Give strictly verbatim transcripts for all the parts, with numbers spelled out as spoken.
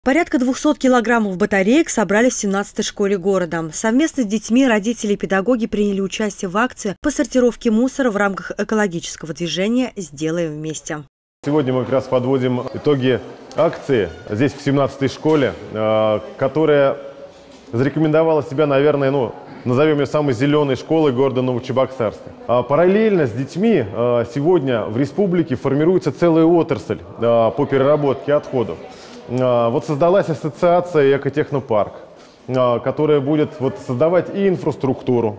Порядка двухсот килограммов батареек собрали в семнадцатой школе города. Совместно с детьми родители и педагоги приняли участие в акции по сортировке мусора в рамках экологического движения «Сделаем вместе». Сегодня мы как раз подводим итоги акции здесь, в семнадцатой школе, которая зарекомендовала себя, наверное, ну, назовем ее самой зеленой школой города Новочебоксарска. Параллельно с детьми сегодня в республике формируется целая отрасль по переработке отходов. Вот создалась ассоциация «Экотехнопарк», которая будет вот создавать и инфраструктуру,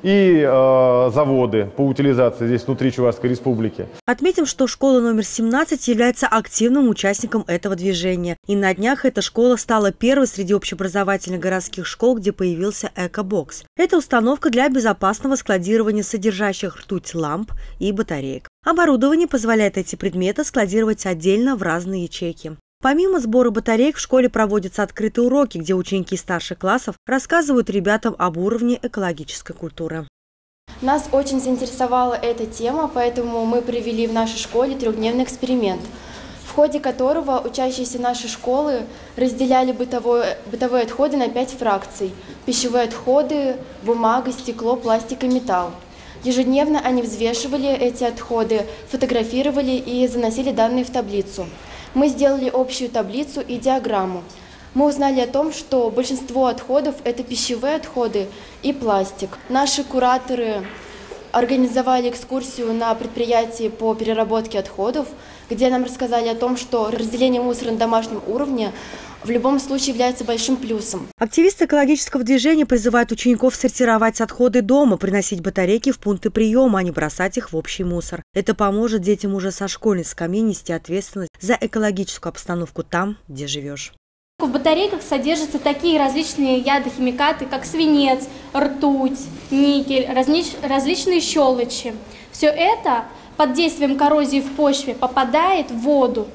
и э, заводы по утилизации здесь внутри Чувашской республики. Отметим, что школа номер семнадцать является активным участником этого движения. И на днях эта школа стала первой среди общеобразовательных городских школ, где появился эко-бокс. Это установка для безопасного складирования содержащих ртуть ламп и батареек. Оборудование позволяет эти предметы складировать отдельно в разные ячейки. Помимо сбора батареек в школе проводятся открытые уроки, где ученики старших классов рассказывают ребятам об уровне экологической культуры. Нас очень заинтересовала эта тема, поэтому мы провели в нашей школе трехдневный эксперимент, в ходе которого учащиеся нашей школы разделяли бытовое, бытовые отходы на пять фракций: пищевые отходы, бумага, стекло, пластик и металл. Ежедневно они взвешивали эти отходы, фотографировали и заносили данные в таблицу. Мы сделали общую таблицу и диаграмму. Мы узнали о том, что большинство отходов – это пищевые отходы и пластик. Наши кураторы организовали экскурсию на предприятии по переработке отходов, где нам рассказали о том, что разделение мусора на домашнем уровне в любом случае является большим плюсом. Активисты экологического движения призывают учеников сортировать отходы дома, приносить батарейки в пункты приема, а не бросать их в общий мусор. Это поможет детям уже со школьной скамьи нести ответственность за экологическую обстановку там, где живешь. В батарейках содержатся такие различные ядохимикаты, как свинец, ртуть, никель, различ, различные щелочи. Все это под действием коррозии в почве попадает в воду.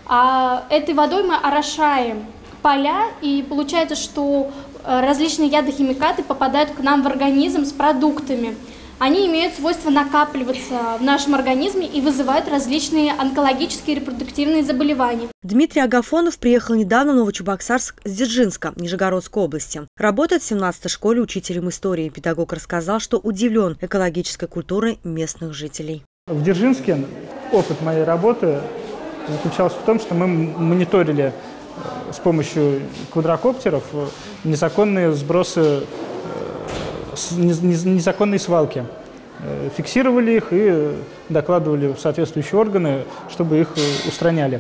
А этой водой мы орошаем поля, и получается, что различные ядохимикаты попадают к нам в организм с продуктами. Они имеют свойство накапливаться в нашем организме и вызывают различные онкологические и репродуктивные заболевания. Дмитрий Агафонов приехал недавно в Новочебоксарск с Дзержинска, Нижегородской области. Работает в семнадцатой школе учителем истории. Педагог рассказал, что удивлен экологической культурой местных жителей. В Дзержинске опыт моей работы заключался в том, что мы мониторили с помощью квадрокоптеров незаконные сбросы, незаконные свалки. Фиксировали их и докладывали в соответствующие органы, чтобы их устраняли.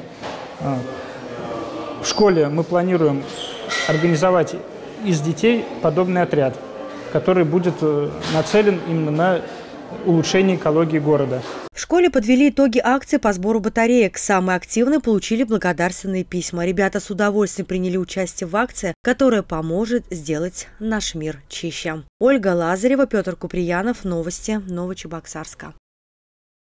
В школе мы планируем организовать из детей подобный отряд, который будет нацелен именно на улучшение экологии города. В школе подвели итоги акции по сбору батареек. Самые активные получили благодарственные письма. Ребята с удовольствием приняли участие в акции, которая поможет сделать наш мир чище. Ольга Лазарева, Петр Куприянов. Новости Новочебоксарска.